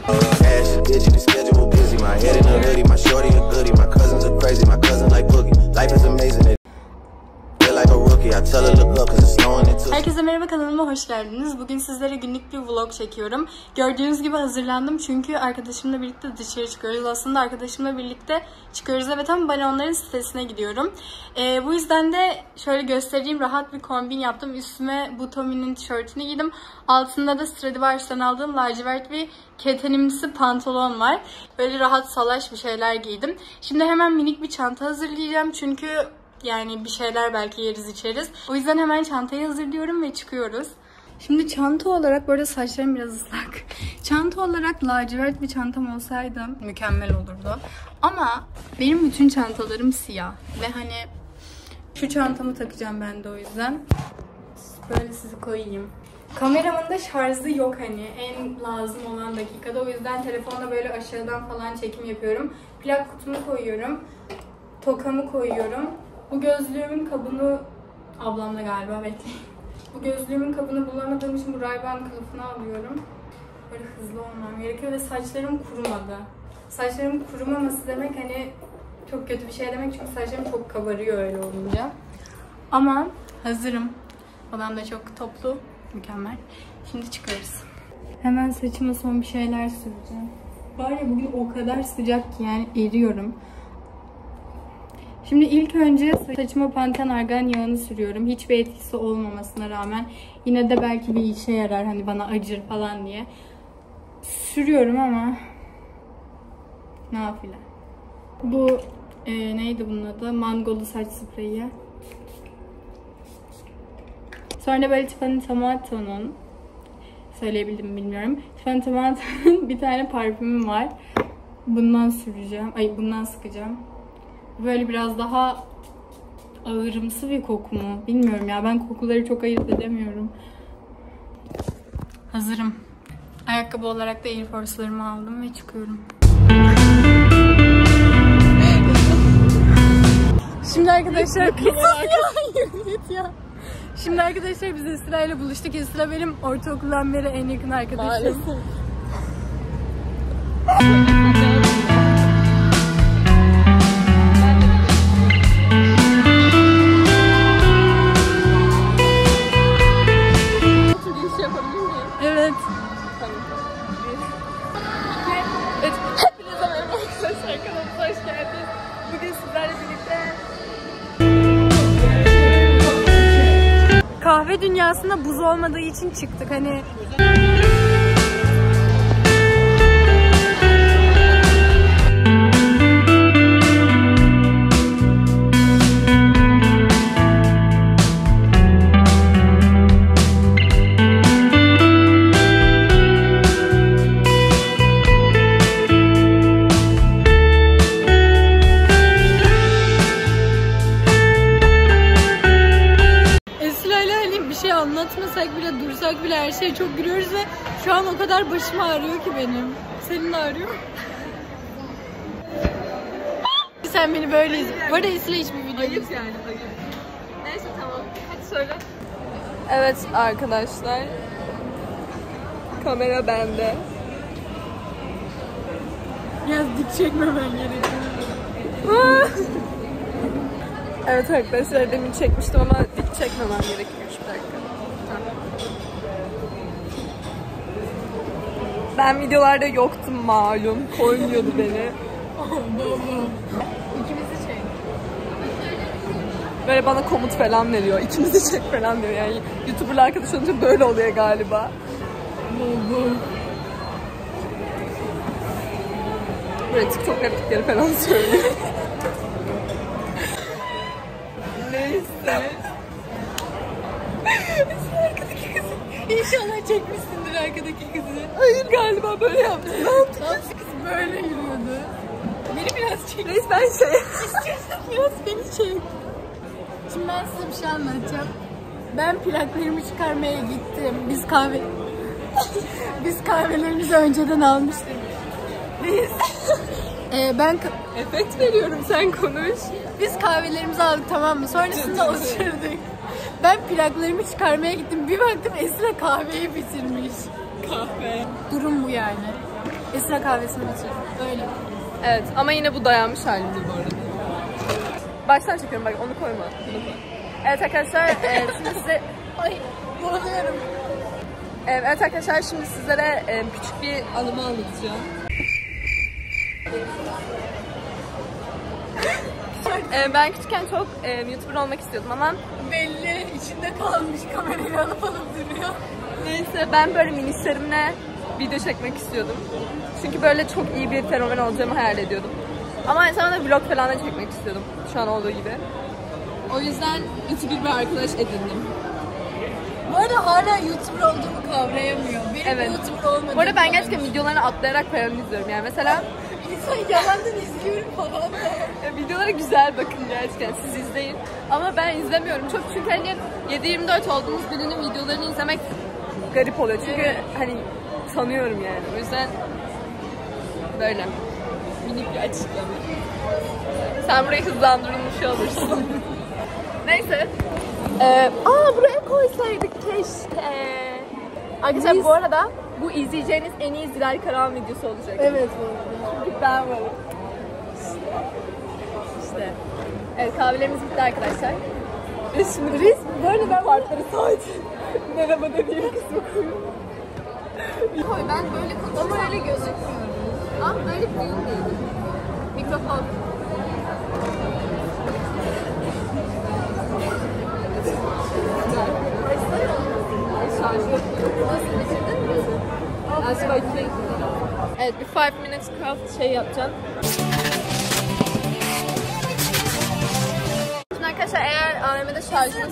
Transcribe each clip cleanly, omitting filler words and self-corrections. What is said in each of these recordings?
Cash, digit, schedule busy. My head in a hoodie, my shorty a goodie. My cousins are crazy, my cousin like Boogie. Life is amazing. Herkese merhaba, kanalıma hoş geldiniz. Bugün sizlere günlük bir vlog çekiyorum. Gördüğünüz gibi hazırlandım çünkü arkadaşımla birlikte dışarı çıkıyoruz. Aslında arkadaşımla birlikte çıkıyoruz. Evet, ama ben onların sitesine gidiyorum. Bu yüzden de şöyle göstereyim, rahat bir kombin yaptım. Üstüme bu Tommy'nin tişörtünü giydim. Altında da Stradivarius'tan aldığım lacivert bir ketenimsi pantolon var. Böyle rahat salaş bir şeyler giydim. Şimdi hemen minik bir çanta hazırlayacağım çünkü yani bir şeyler belki yeriz içeriz. O yüzden hemen çantayı hazırlıyorum ve çıkıyoruz. Şimdi çanta olarak, bu arada saçlarım biraz ıslak. Çanta olarak lacivert bir çantam olsaydı mükemmel olurdu. Ama benim bütün çantalarım siyah. Ve hani şu çantamı takacağım ben de o yüzden. Böyle sizi koyayım. Kameramın da şarjı yok hani en lazım olan dakikada. O yüzden telefonda böyle aşağıdan falan çekim yapıyorum. Plak kutumu koyuyorum. Tokamı koyuyorum. Bu gözlüğümün kabını ablamla galiba, bekleyin. Bu gözlüğümün kabını bulamadığım için bu Ray-Ban kılıfını alıyorum. Böyle hızlı olmam gerekiyor ve saçlarım kurumadı. Saçlarım kurumaması demek hani çok kötü bir şey demek çünkü saçlarım çok kabarıyor öyle olunca. Ama hazırım. Odam da çok toplu, mükemmel. Şimdi çıkarız. Hemen saçıma son bir şeyler süreceğim. Var ya bugün o kadar sıcak ki yani eriyorum. Şimdi ilk önce saçıma Panten Argan yağını sürüyorum. Hiçbir etkisi olmamasına rağmen yine de belki bir işe yarar hani bana acır falan diye. Sürüyorum ama nafile. Bu neydi bunun adı? Mangolu saç spreyi. Sonra böyle Tiffany Tomato'nun, söyleyebildim mi bilmiyorum. Tiffany Tomato'nun bir tane parfümüm var. Bundan süreceğim. Bundan sıkacağım. Böyle biraz daha ağırımsı bir koku mu? Bilmiyorum ya. Ben kokuları çok ayırt edemiyorum. Hazırım. Ayakkabı olarak da Air Force'larımı aldım ve çıkıyorum. Şimdi arkadaşlar Şimdi arkadaşlar biz Esra ile buluştuk. Esra benim ortaokuldan beri en yakın arkadaşım. Maalesef. Kahve dünyasında buz olmadığı için çıktık hani. Anlatmasak bile, dursak bile her şeye çok gülüyoruz ve şu an o kadar başım ağrıyor ki benim. Senin de ağrıyor mu? Sen beni böyle izle. Bu arada Esra hiçbir video ayıp yani, ayıp. Neyse tamam. Hadi söyle. Evet arkadaşlar. Kamera bende. Biraz dik çekmemen gerekiyor. Evet arkadaşlar, demin çekmiştim ama dik çekmemem gerekiyor. Bir dakika. Ben videolarda yoktum malum. Koymuyordu beni. İkimizi çek. Böyle bana komut falan veriyor. İkimizi çek falan diyor yani. YouTuber'la arkadaş olunca böyle oluyor galiba. Böyle TikTok replikleri falan söylüyor. Neyse. Arkadaki kızı. İnşallah çekmişsindir arkadaki kızı. Hayır galiba böyle yaptı. Ne yaptı? Kız böyle yürüyordu. Beni biraz çek. Neyse ben İstiyorsan biraz beni çek. Şimdi ben size bir şey anlatacağım. Ben plaklarımı çıkarmaya gittim. Biz kahvelerimizi önceden almıştık. Biz ben efekt veriyorum, sen konuş. Biz kahvelerimizi aldık, tamam mı? Sonrasında oturduk. Ben plaklarımı çıkarmaya gittim. Bir baktım Esra kahveyi bitirmiş. Kahve. Durum bu yani. Esra kahvesini bitirdim. Öyle. Evet ama yine bu dayanmış halinde bu arada. Baştan çekiyorum bak onu koyma. Bunu koy. Evet arkadaşlar şimdi size... Ay boğuluyorum. Evet arkadaşlar şimdi sizlere küçük bir anımı anlatacağım. Ben küçükken çok YouTuber olmak istiyordum ama Belli içinde kalmış kamerayı alıp duruyor. neyse ben böyle minişlerimle video çekmek istiyordum. Çünkü böyle çok iyi bir fenomen olacağımı hayal ediyordum. Ama aynı zamanda vlog falan da çekmek istiyordum. Şu an olduğu gibi. O yüzden YouTuber bir arkadaş edindim. Bu arada hala YouTuber olduğumu kavrayamıyor. Benim Evet. YouTuber olmadığımı. Bu arada ben gerçekten videolarını atlayarak falan izliyorum. Yani mesela İnsan yalandan izliyorum falan da. videoları güzel bakın gerçekten siz izleyin. Ama ben izlemiyorum çok çünkü hani 7/24 olduğumuz birinin videolarını izlemek garip oluyor. Çünkü hani tanıyorum yani. O yüzden böyle minik bir açıklama. Sen burayı hızlandırılmış olursun. Neyse. Buraya koysaydık keşke. Arkadaşlar bu arada bu izleyeceğiniz en iyi Zilal Karahan videosu olacak. Evet. Çünkü ben varım. İşte. Evet kahvelerimiz bitti arkadaşlar. Biz şimdi böyle ben farkları sadece merhaba dediğim kısmı koyuyorum. Ben böyle konuşuyorum. Ama öyle gözükmüyor. Ama böyle bir değil. Mikrofon. Evet bir 5 minutes craft şey yapacağım. Şimdi arkadaşlar eğer AVM'de şarjınız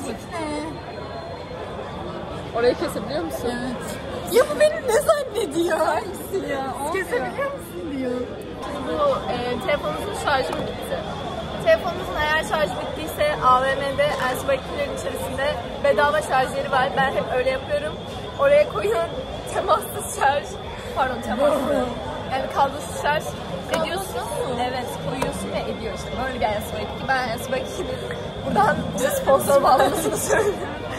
orayı kesebiliyor musun? Evet. Ya bu beni ne zannediyor? Hangisi ya? Kesebiliyor musun diyor. Bu telefonunuzun şarjı mı bitti? Telefonunuzun eğer şarjı bittiyse AVM'de Elsbek'lerin içerisinde bedava şarj yeri var. Ben hep öyle yapıyorum. Oraya koyun temassız şarj. Pardon temassız. Yani kablosuz şarj ediyorsun. Evet koyuyorsun ve ediyor işte. Böyle bir Elsbek ki ben Elsbek'in buradan sponsor bağlamasını söylüyorum.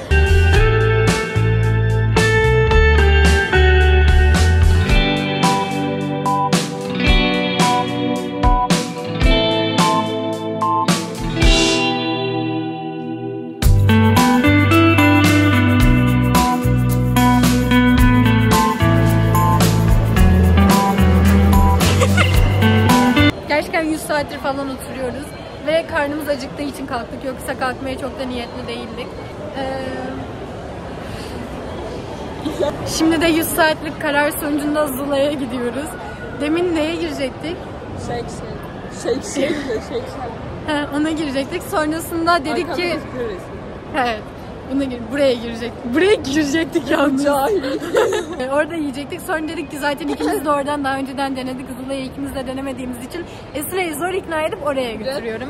Gerçekten 100 saattir falan oturuyoruz ve karnımız acıktığı için kalktık. Yoksa kalkmaya çok da niyetli değildik. Şimdi de 100 saatlik karar sonucunda Zula'ya gidiyoruz. Demin neye girecektik? Shake. Ona girecektik. Sonrasında dedik ki... Evet. Buraya girecektik. Buraya girecektik yalnız. Orada yiyecektik. Sonra dedik ki zaten ikimiz de oradan daha önceden denedik. Zula'yı ikimiz de denemediğimiz için Esra'yı zor ikna edip oraya götürüyorum.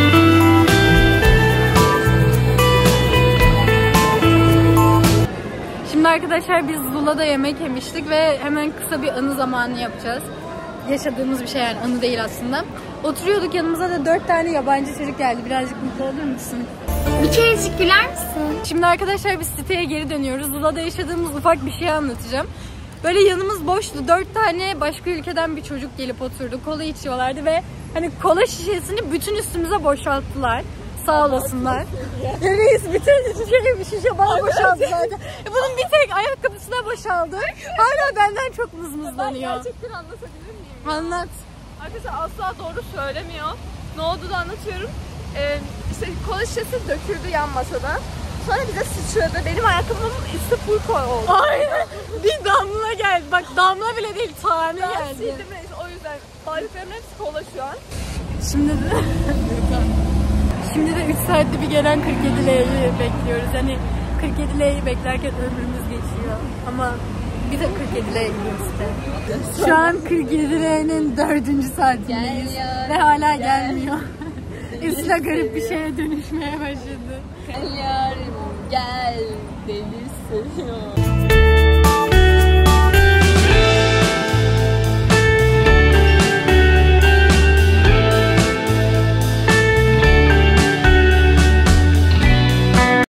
Şimdi arkadaşlar biz Zula'da yemek yemiştik ve hemen kısa bir anı zamanı yapacağız. Yaşadığımız bir şey yani anı değil aslında. Oturuyorduk yanımıza da 4 tane yabancı çocuk geldi. Birazcık mutlu olur musun? Bir kerecik güler misin? Şimdi arkadaşlar biz siteye geri dönüyoruz. Zula'da yaşadığımız ufak bir şey anlatacağım. Böyle yanımız boştu. 4 tane başka ülkeden bir çocuk gelip oturdu. Kola içiyorlardı ve hani kola şişesini bütün üstümüze boşalttılar. Sağ olasınlar. Ya reis bütün şişe bana boşaldı zaten. Bunun bir tek ayakkabısına boşaldı. Hala benden çok mızmızlanıyor. Gerçekten anlatabilir miyim? Anlat. Arkadaşlar asla doğru söylemiyor. Ne olduğunu anlatıyorum. İşte kola şişesi döküldü yan masada. Sonra bize sıçradı. Benim ayakkabımın üstü full kola oldu. Aynen. Bir damla geldi. Bak damla bile değil tane Ben geldi. sildim neyse o yüzden bardaklarımın hepsi kola şu an. Şimdi de 3 saatte bir gelen 47L'yi bekliyoruz. Hani 47L'yi beklerken ömrümüz geçiyor. Ama bir de 47L'ye gidiyoruz işte. Şu an 47L'nin 4. saatindeyiz. Ve hala gelmiyor. Esra garip bir şeye dönüşmeye başladı. Gel yarim gel deli seviyor.